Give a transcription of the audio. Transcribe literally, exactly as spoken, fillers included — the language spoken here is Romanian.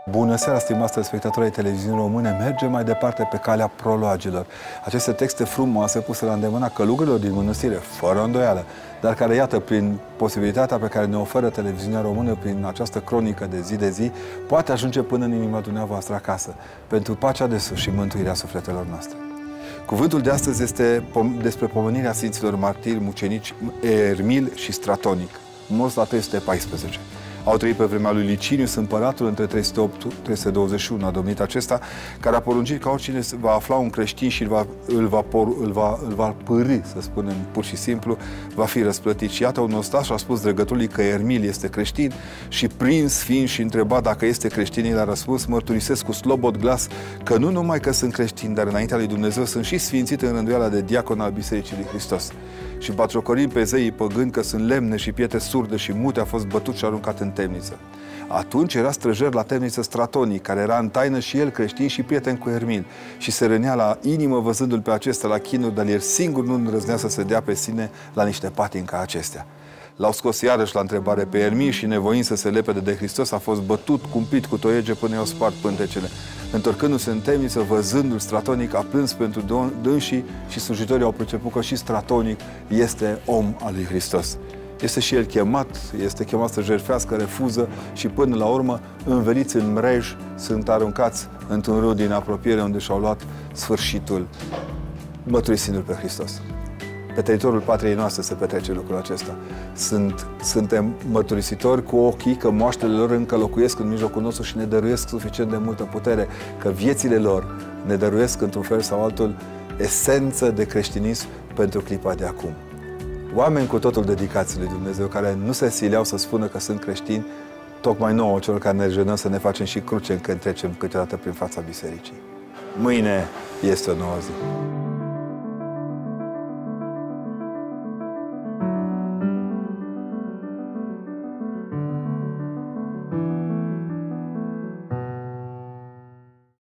Bună seara, stimați telespectatori ai televiziunii române. Mergem mai departe pe calea prologilor. Aceste texte frumoase puse la îndemâna călugărilor din mănăstire, fără îndoială, dar care, iată, prin posibilitatea pe care ne oferă televiziunea română, prin această cronică de zi de zi, poate ajunge până în inima dumneavoastră acasă, pentru pacea de sus și mântuirea sufletelor noastre. Cuvântul de astăzi este despre pomenirea Sfinților Martiri Mucenici Ermil și Stratonic, morți la trei sute paisprezece. Au trăit pe vremea lui Licinius, împăratul, între trei sute opt - trei sute douăzeci și unu a domnit acesta, care a poruncit că oricine va afla un creștin și îl va, îl va, por, îl va, îl va pârî, să spunem pur și simplu, va fi răsplătit. Și iată, un ostaș a spus dregătorului că Ermil este creștin și, prins fiind și întrebat dacă este creștin, el a răspuns: mărturisesc cu slobod glas că nu numai că sunt creștin, dar înaintea lui Dumnezeu sunt și sfințit în rânduiala de diacon al Bisericii lui Hristos. Și batjocorind pe zeii păgâni că sunt lemne și pietre surde și mute, a fost bătut și aruncat în temniță. Atunci era străjer la temniță Stratonic, care era în taină și el creștin și prieten cu Ermil, și se rănea la inimă văzându-l pe acesta la chinuri, dar el singur nu îndrăznea să se dea pe sine la niște patini ca acestea. L-au scos iarăși la întrebare pe Ermil și, nevoind să se lepede de Hristos, a fost bătut, cumplit cu toiege până i-au spart pântecele. Întorcându-se în temniță, văzându-l, Stratonic a plâns pentru dânsii și slujitorii au perceput că și Stratonic este om al lui Hristos. Este și el chemat, este chemat să jertfească, refuză și până la urmă, înveliți în mrej, sunt aruncați într-un râu din apropiere unde și-au luat sfârșitul mărturisindu-l pe Hristos. Pe teritoriul patriei noastre se petrece lucrul acesta. Sunt, suntem mărturisitori cu ochii că moaștele lor încă locuiesc în mijlocul nostru și ne dăruiesc suficient de multă putere, că viețile lor ne dăruiesc într-un fel sau altul esență de creștinism pentru clipa de acum. Oameni cu totul dedicați lui Dumnezeu, care nu se sileau să spună că sunt creștini, tocmai nouă, celor care ne jenăm, să ne facem și cruce când trecem câteodată prin fața bisericii. Mâine este o nouă zi.